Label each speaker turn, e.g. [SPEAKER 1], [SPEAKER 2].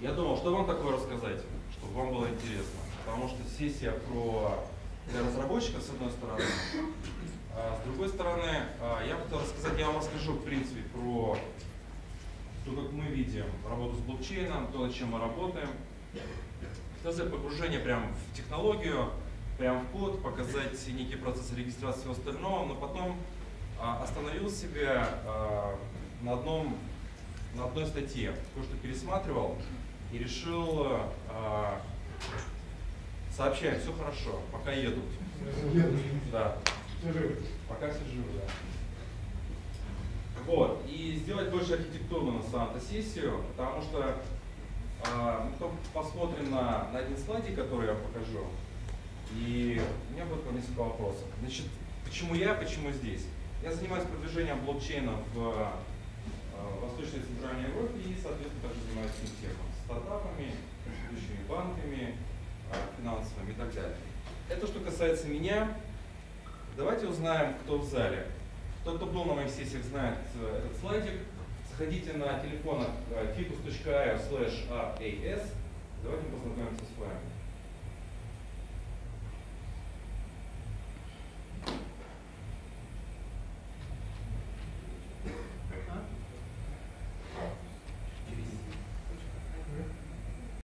[SPEAKER 1] Я думал, что вам такое рассказать, чтобы вам было интересно. Потому что сессия для разработчиков, с одной стороны, а с другой стороны, я хотел рассказать, я вам расскажу, в принципе, про то, как мы видим работу с блокчейном, то, над чем мы работаем. Хотел сделать погружение прямо в технологию, прямо в код, показать некий процесс регистрации и всего остального, но потом остановил себя на одной статье, кое-что пересматривал и решил сообщать, все хорошо, пока едут. Да. Пока все живы, да. Вот. И сделать больше архитектурную на самом-то сессию, потому что мы потом посмотрим на один слайдик, который я вам покажу. И у меня будет несколько вопросов. Значит, почему здесь? Я занимаюсь продвижением блокчейна в Восточной и Центральной Европе и, соответственно, также занимаюсь финтехом, стартапами, ведущими банками, финансовыми и так далее. Это что касается меня. Давайте узнаем, кто в зале. Тот, кто был на моих сессиях, знает этот слайдик. Заходите на телефонах ficus.io/AAS. Давайте познакомимся с вами.